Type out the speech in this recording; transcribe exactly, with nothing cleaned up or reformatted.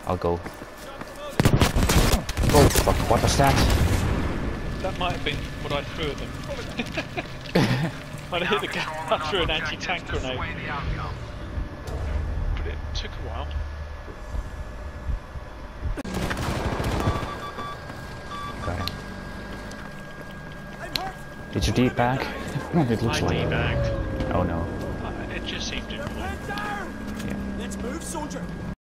I'll go. Oh fuck, what was that? That might have been what I threw at them. I'd hit the gun, I threw an anti-tank grenade. But it took a while. Okay. Did you de-bag? It looks I like... de-bagged. Oh no. Uh, it just seemed to... Yeah. Let's move, soldier.